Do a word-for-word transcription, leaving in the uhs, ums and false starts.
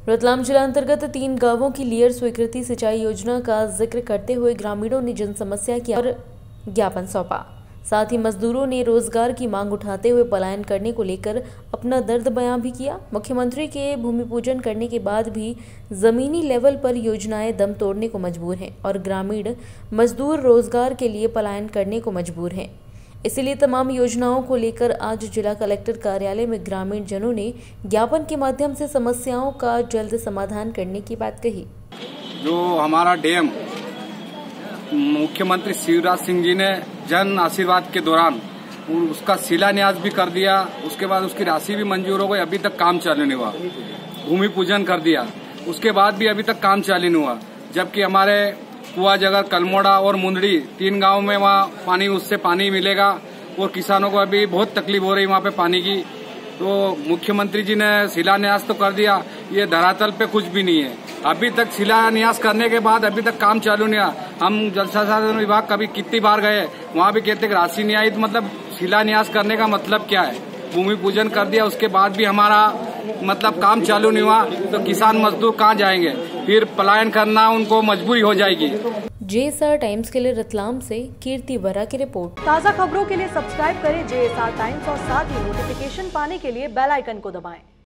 रतलाम जिला अंतर्गत तीन गांवों की लेयर स्वीकृति सिंचाई योजना का जिक्र करते हुए ग्रामीणों ने जन समस्या की और ज्ञापन सौंपा। साथ ही मजदूरों ने रोजगार की मांग उठाते हुए पलायन करने को लेकर अपना दर्द बयां भी किया। मुख्यमंत्री के भूमि पूजन करने के बाद भी जमीनी लेवल पर योजनाएं दम तोड़ने को मजबूर हैं और ग्रामीण मजदूर रोजगार के लिए पलायन करने को मजबूर हैं। इसलिए तमाम योजनाओं को लेकर आज जिला कलेक्टर कार्यालय में ग्रामीण जनों ने ज्ञापन के माध्यम से समस्याओं का जल्द समाधान करने की बात कही। जो हमारा डैम मुख्यमंत्री शिवराज सिंह जी ने जन आशीर्वाद के दौरान उसका शिलान्यास भी कर दिया, उसके बाद उसकी राशि भी मंजूर हो गई, अभी तक काम चालू नहीं हुआ। भूमि पूजन कर दिया, उसके बाद भी अभी तक काम चालू नहीं हुआ। जबकि हमारे कुआ जगर, कलमोड़ा और मुंदड़ी तीन गांव में वहाँ पानी उससे पानी मिलेगा और किसानों को अभी बहुत तकलीफ हो रही वहाँ पे पानी की। तो मुख्यमंत्री जी ने शिलान्यास तो कर दिया, ये धरातल पे कुछ भी नहीं है। अभी तक शिलान्यास करने के बाद अभी तक काम चालू नहीं हुआ। हम जल संसाधन विभाग कभी कितनी बार गए, वहाँ भी कहते कि राशि नहीं आई। तो मतलब शिलान्यास करने का मतलब क्या है? भूमि पूजन कर दिया, उसके बाद भी हमारा मतलब काम चालू नहीं हुआ, तो किसान मजदूर कहाँ जाएंगे? फिर पलायन करना उनको मजबूरी हो जाएगी। जेएसआर टाइम्स के लिए रतलाम से कीर्ति वरा की रिपोर्ट। ताज़ा खबरों के लिए सब्सक्राइब करें जेएसआर टाइम्स और साथ ही नोटिफिकेशन पाने के लिए बेल आइकन को दबाएं।